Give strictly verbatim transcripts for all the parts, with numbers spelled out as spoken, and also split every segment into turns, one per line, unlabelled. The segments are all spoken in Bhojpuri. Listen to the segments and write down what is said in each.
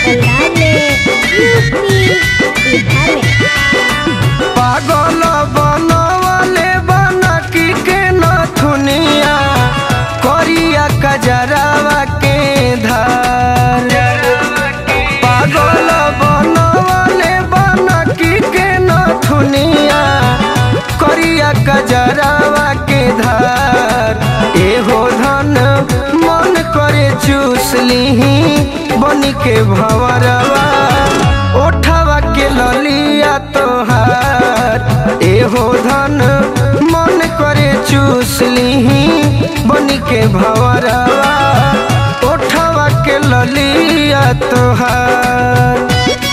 अंदाज में यूपी बिहार में।
पागल बनवले बनकी के नथुनिया करिया कजरावा के धार। पागल बनवले बनकी के नथुनिया करिया कजरावा के धार। एहो धन मन करे चूस लीही बनी के भंवरवा ओठवा के ललिया तोहार। एहो धन मन करे चूस लीही बनी के भंवरवा ओठवा के ललिया तोहार।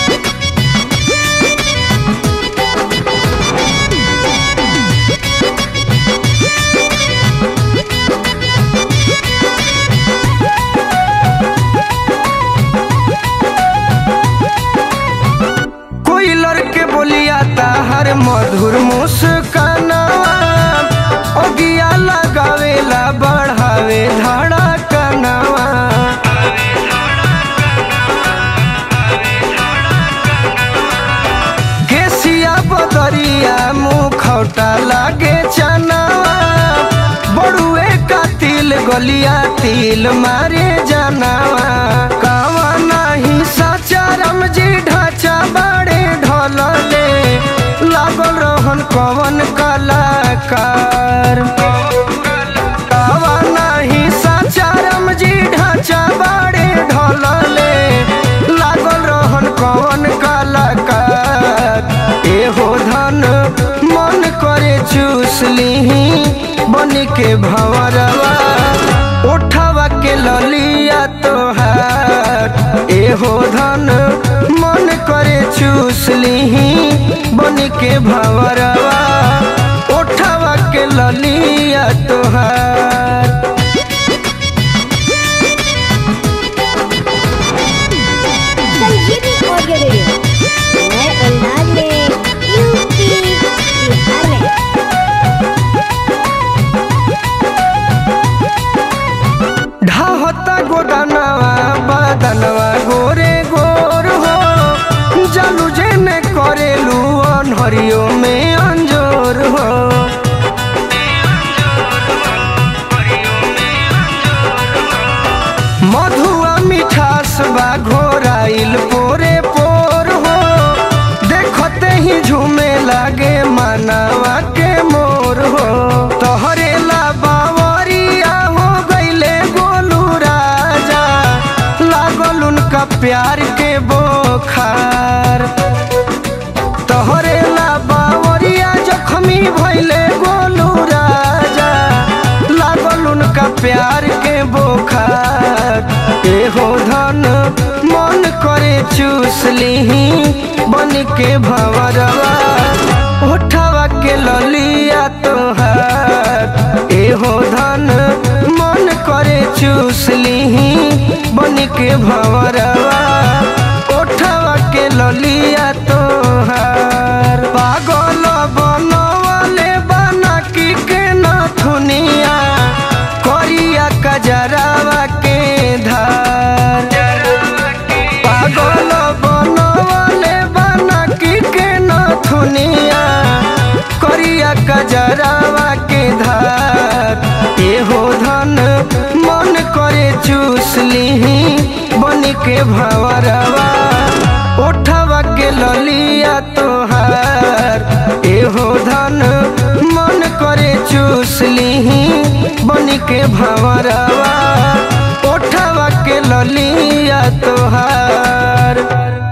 कोई लड़के बोलिया ताहर मधुर मुस्कानवा ओगिया लगावेला बढ़ावे धड़कनवा। केसिया बदरिया मुखौटा लागे चनवा बड़ुए का तिल गलिया तिल मारे जानवा। कावा नहीं सचा रमजी ढांचा बड़े ढोलले लागल रहन कवन कलाकार। कावा नहीं सचा रमजी ढांचा बड़े ढोलले लागल रहन कवन कलाकार। एहो धन मन करे चूस लीही बनी के भंवरवा ओठवा के ललिया तोहार। एहो धन मन करे चूस लीही बनी के भंवरवा ओठवा के ललिया तोहार।
संजीवनी ऑडियो वीडियो नए अंदाज में यूपी बिहार में।
ढाहता गोदानवा बदनवा गोरे गोर हो जालू जेने करेलू अनहरियो में अंजोर हो। मधुआ मिठास बा घोराइल पोरे पोर हो देखते ही झूमे लागे मानवा के मोर हो। तोहरे ला बावरिया हो गईले गोलू राजा लागल उनका प्यार के बोखार। तोहरे ला बावरिया जख्मी भइले गोलू राजा लागल उनका प्यार के बोखार। एहो धन मन करे चूस लीही बनी के भंवरवा ओठवा के ललिया तोहार। एहो धन मन करे चूस लीही बनी के भंवरवा ओठवा के ललिया तोहार। पागल बनवले बनकी के नथुनिया करिया कजरावा के धार। पागल बनवले बनकी के नथुनिया करिया कजरावा के धार। एहो धन मन करे चूस लीही बनी के भंवरवा ओठवा के ललिया तोहार। एहो धन मन करे चूस लीही बनी के भंवरवा ओठवा के ललिया तोहार।